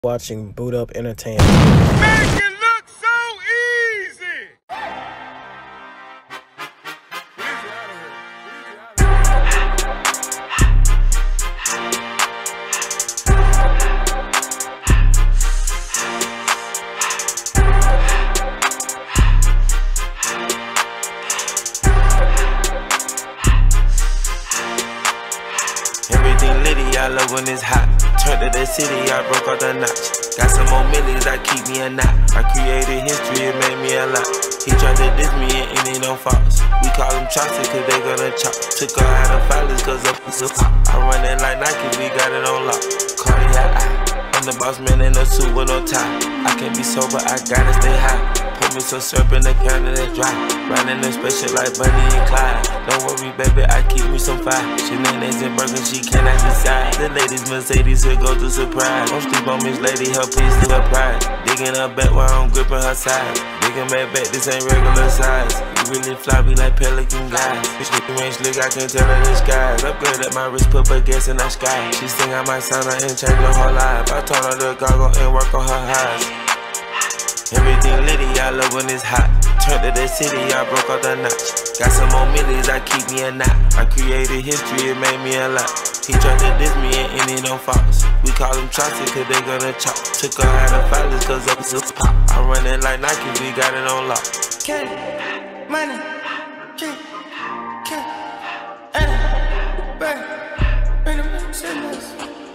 Watching Boot Up Entertainment. Make it look so easy! Everything litty, I love when it's hot. Turned to the city, I broke out the notch. Got some more millies, I keep me a knot. I created history, it made me a lot. He tried to diss me and it don't false. We call them chopsticks cause they gonna chop. Took her out of filers cause up is a pop. I run it like Nike, we got it on lock. Cardiac eye, I'm the boss man in a suit with no tie. I can't be sober, I gotta stay high. Put me some syrup in the can and it's dry. Riding in special like Bunny and Clyde. Don't worry baby, I keep me some fire. Shenanigans and burgers, she cannot decide. The ladies Mercedes will go to surprise. Don't sleep on Miss Lady, her peace to her pride. Digging her back while I'm gripping her side. Digging back, this ain't regular size. You really fly, be like Pelican guys. This nigga range slick, I can tell her the skies. Upgrade at my wrist, put her gas in the sky. She sing I might sign her and change her whole life. I told her to goggle and work on her highs. Everything litty, I love when it's hot. Turned to the city, I broke out the notch. Got some more millies, I keep me a knot. I created history, it made me a lot. He tried to diss me and it don't false. We call them chopsticks cause they gonna chop. Took her out of filers cause up is a pop. I run it like Nike, we got it on lock. Candy, money, drink, bring them in sinners.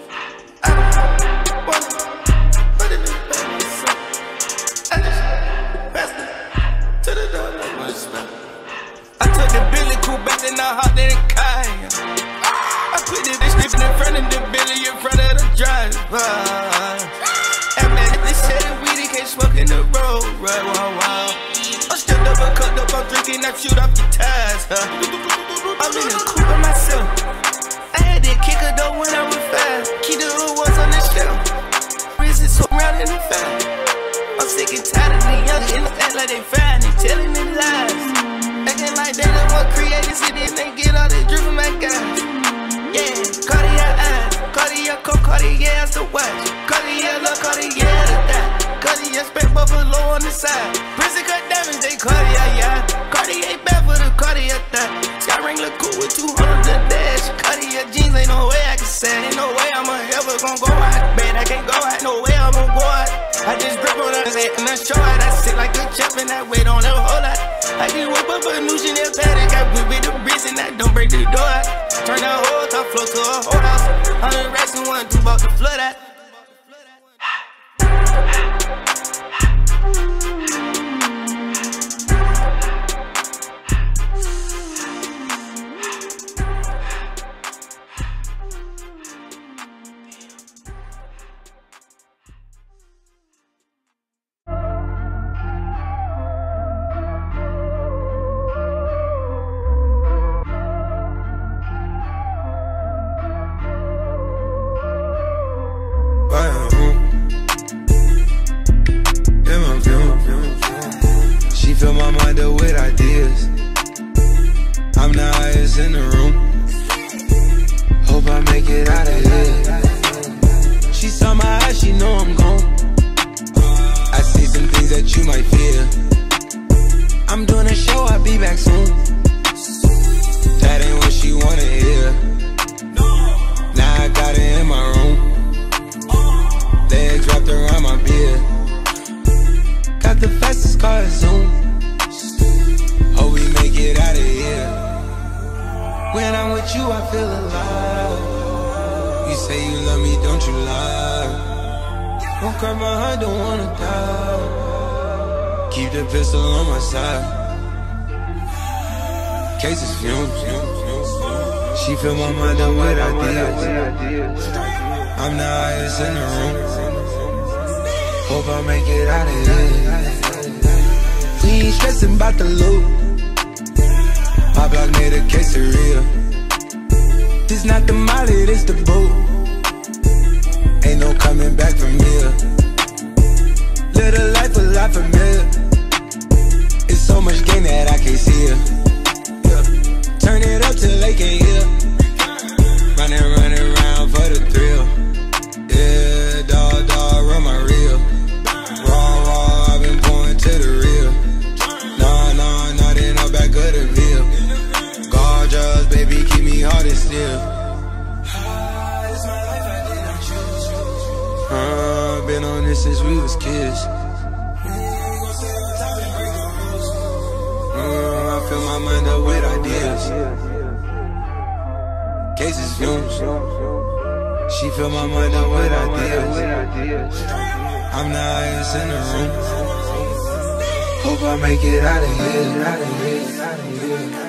I took the Billy cool back in the hot in the car. I put this shit in front of the Billy in front of the driver. And man, they said that weed can't smoke in the road, right? Wow. I'm stripped up and cut up, I'm drinking, I shoot off your tires. I'm in the coupe by myself. I had that kicker though when I was fast. Key to the ones on the shelf. Wrist is so round in the fat. I'm sick and tired of the young in the act like they fine and telling them lies. Acting like they the one created city and they get all this drip from my guys. Yeah, Cartier eyes, Cartier coat, Cartier ass the watch. Cartier look, Cartier the that. Cartier spec buffalo on the side. Prison cut diamonds, they Cartier, yeah. Cartier bad for the Cartier that. Sky ring look cool with 200 the dash. Cartier jeans, ain't no way I can say. Ain't no way I'm ever gon' go out. Man, I can't go out, no way I'm gon' go out. I just grip on her head and I show her that sit like a chef and I wait on her whole lot. I just whip up a new Chanel paddock, got whip with the wrist and I don't break the door out. Turn the whole top floor to a whole house. 100 racks and 1, 2 bought the flood out. She fill my mind up with ideas. I'm the highest in the room. Hope I make it out of here. She saw my eyes, she know I'm gone. I see some things that you might fear. I'm doing a show, I'll be back soon. That ain't what she wanna hear. Now I got it in my room. Legs wrapped around my beard. Got the fastest car, Zoom. Hope we make it out of here. When I'm with you, I feel alive. You say you love me, don't you lie? Won't cry my heart, don't wanna die. Keep the pistol on my side. Cases fumes. She fill my mind up with ideas. I'm the highest in the room. Hope I make it out of here. We ain't stressing about the loot. My block made a quesadilla. This not the molly, this the boot. Ain't no coming back from here. Live a life a lot familiar. It's so much gain that I can't see it. Turn it up till they can't hear. Running around for the thrill. Yeah, dog, since we was kids. I fill my mind up with ideas. Cases fumes. She fill my mind up with ideas. I'm the highest in the room. Hope I make it out of here.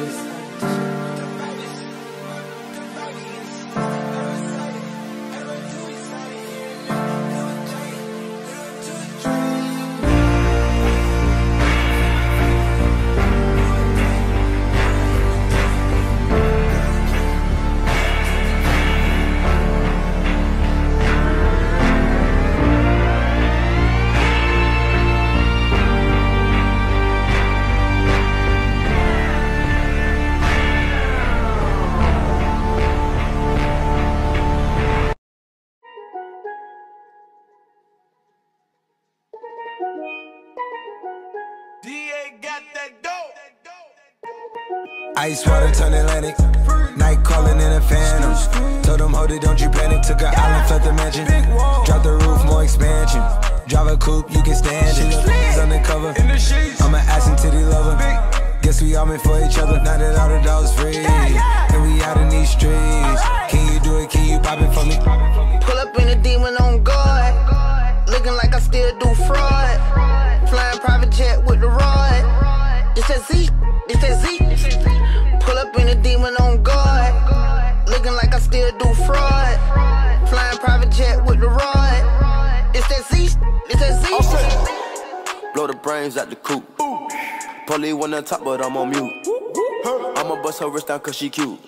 Ice water turn Atlantic, night calling in a phantom. Told them, hold it, don't you panic. Took an island, felt the mansion. Drop the roof, more expansion. Drive a coupe, you can stand it. He's undercover, I'm an ass and titty lover. Guess we all meant for each other. Now that all the dogs free, and we out in these streets. Can you do it, can you pop it for me? Pull up in a demon on guard, looking like I still do fraud. Flying private jet with the rod. It's that Z, it's that Z. Pull up in a demon on guard, looking like I still do fraud. Flying private jet with the rod. It's that Z, it's that Z. Blow the brains out the coop. Polly one on top, but I'm on mute. I'ma bust her wrist down cause she cute.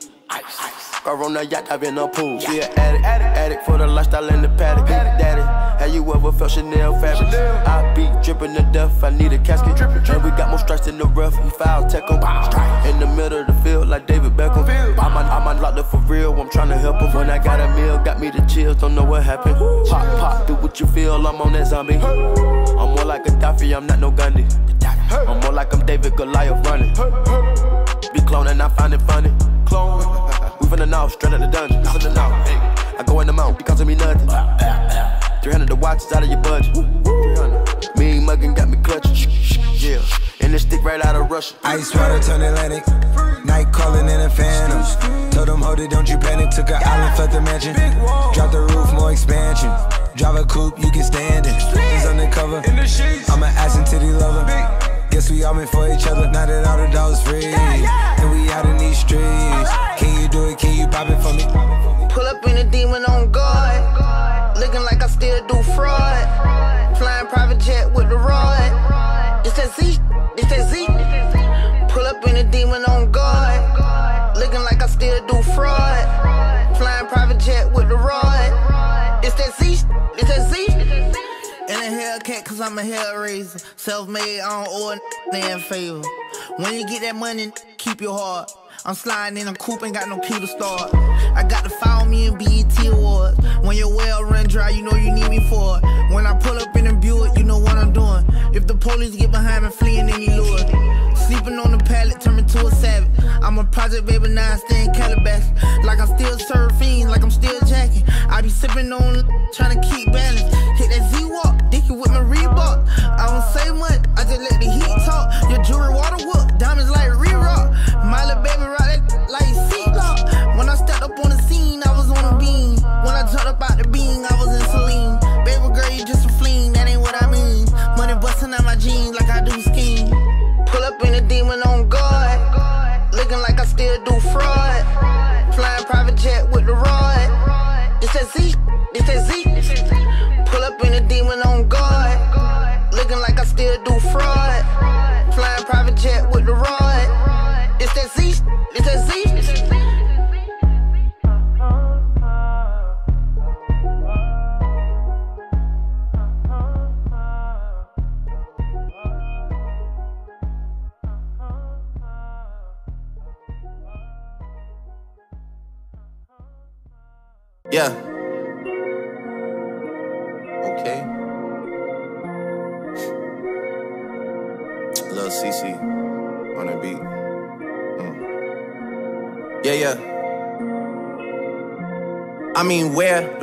Car on the yacht, I've been a pool. She an addict for the lifestyle in the paddock. Daddy, have you ever felt Chanel fabric? I be dripping to death, I need a casket. And we got more strikes in the rough, we foul tech em. In the middle of the field like David Beckham. I'm unlocked up for real, I'm trying to help him. When I got a meal, got me the chills, don't know what happened. Pop, do what you feel, I'm on that zombie. I'm more like Gaddafi, I'm not no Gandhi. I'm more like I'm David Goliath running. Be cloning, I find it funny. Clone. We finna know, straight out the dungeon. Finna know. I go in the mouth, because of me nothing. 300 the watch is out of your budget. Mean muggin' got me clutching. Yeah, and this stick right out of Russia. Ice water turn Atlantic, night calling in a phantom. Told them, hold it, don't you panic. Took an island, felt the mansion. Drop the roof, more expansion. Drive a coupe, you can stand it. He's undercover, I'm an ass and titty lover. Guess we all meant for each other. Now that all the dogs free, and we out in these streets. Can you do it? Can you pop it for me? Pull up in a demon on guard, looking like I still do fraud. Flying private jet with the rod. It's that Z, it's that Z. Pull up in a demon on guard, looking like I still do fraud. Flying private jet with the rod. It's that Z, it's that Z. In a Hellcat, cause I'm a hellraiser. Self-made, I don't owe a favor. When you get that money, keep your heart. I'm sliding in a coupe, ain't got no key to start. I got to follow me in BET Awards. When your well run dry, you know you need me for it. When I pull up in a Buick, you know what I'm doing. If the police get behind me, fleeing any lure. Sleeping on the pallet, turn me to a savage. I'm a project baby, now I stay in Calabash. Like I'm still surfing, like I'm still jacking. I be sipping on, trying to keep balance. Hit that Z-Walk, dicky with my Reebok. I don't say much, I just let the heat talk. Your jewelry water whoop, diamonds like re-rock. My little baby rock that like seatlock. When I stepped up on the scene, I was on a beam. When I jumped up out the beam, I was in Celine. Baby girl, you just a fleen, that ain't what I mean. Money busting out my jeans like I do skiing. Pull up in a demon on guard, looking like I still do fraud. Flying private jet with the rod. It's that Z, it's that Z. Pull up in a demon on guard, looking like I still do fraud. Flying private jet with the rod. It's that Z, it's that Z. Yeah. Okay. Lil CC on the beat. Yeah. I mean, where the f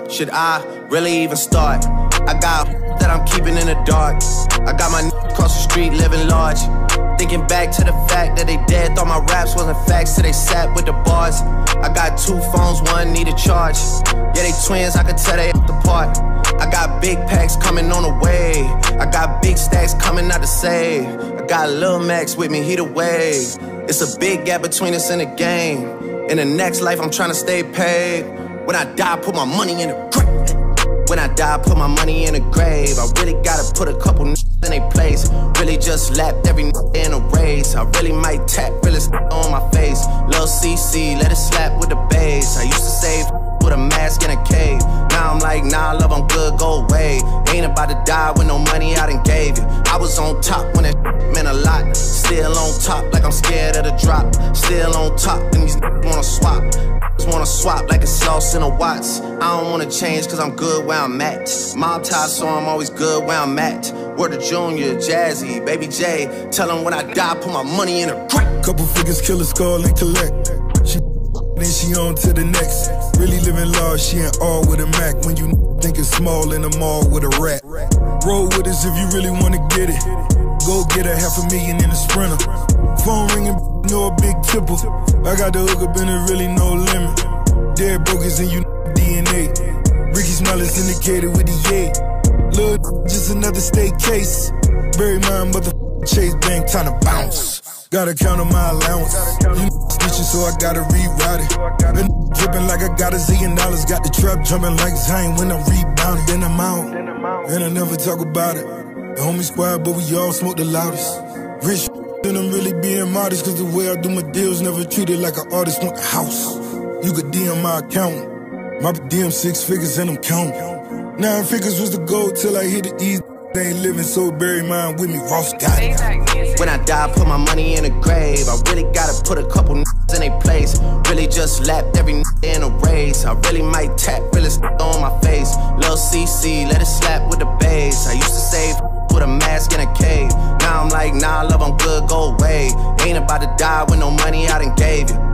should I really even start? I got that I'm keeping in the dark. I got my across the street living large. Thinking back to the fact that they dead, thought my raps wasn't facts till they sat with the bars. I got 2 phones, one need a charge. Yeah, they twins, I could tell they apart. I got big packs coming on the way. I got big stacks coming out to save. I got Lil Max with me, he the wave. It's a big gap between us in the game. In the next life, I'm trying to stay paid. When I die, put my money in the grave. When I die, put my money in the grave. I really gotta put a couple in their place. Really just lapped every in a race. I really might tap realest on my face. Lil CC, let it slap with the bass. I used to save with a mask in a cave. Now I'm like, nah, love, I'm good, go away. Ain't about to die with no money I done gave you. I was on top when that meant a lot. Still on top like I'm scared of the drop. Still on top and these wanna swap. Just wanna swap like it's sauce in a Watts. I don't wanna change cause I'm good where I'm at. Mob tie, so I'm always good where I'm at. Word to Junior, Jazzy, Baby J. Tell them when I die, put my money in a crack. Couple figures, kill a skull and collect. She then she on to the next. Really living large, she ain't all with a Mac. When you think it's small in the mall with a rat. Roll with us if you really wanna get it. Go get a $500,000 in a Sprinter. Phone ringing, no a big tipple. I got the hook up and there really no limit. Dead brokers and you DNA. Ricky Smiley's indicated with the yay. Lil' just another state case. Bury my motherfucking Chase Bank, time to bounce. Gotta count on my allowance. You snitching, so I gotta reroute it. Been dripping like I got $1 zillion. Got the trap jumping like Zane when I'm rebounding. Then I'm out, and I never talk about it. The homie squad, but we all smoke the loudest. Rich, and I'm really being modest, cause the way I do my deals never treated like an artist want the house. You could DM my account. My DM 6 figures and I'm counting. 9 figures was the goal till I hit it easy. They ain't living, so bury mine with me, Ross got it. When I die, put my money in the grave. I really gotta put a couple in their place. Really just lapped every in a race. I really might tap realest on my face. Lil CC, let it slap with the bass. I used to save with a mask in a cave. Now I'm like, nah, love, I'm good, go away. Ain't about to die with no money I done gave you.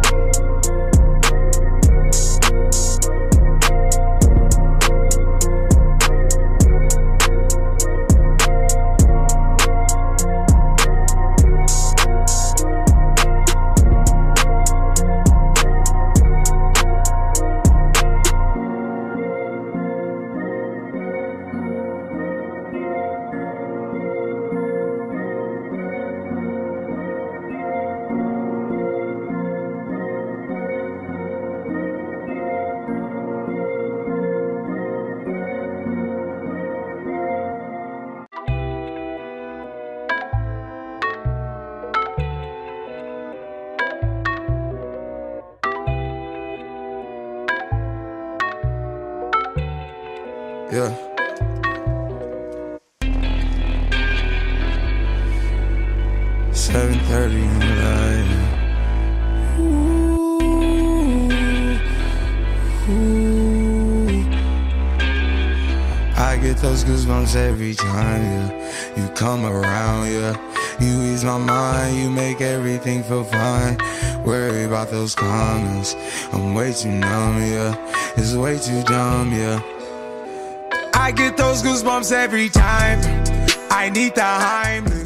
Yeah. $7:30 in the night. I get those goosebumps every time, yeah. You come around, yeah. You ease my mind, you make everything feel fine. Worry about those comments, I'm way too numb, yeah. It's way too dumb, yeah. I get those goosebumps every time. I need the Heimlich.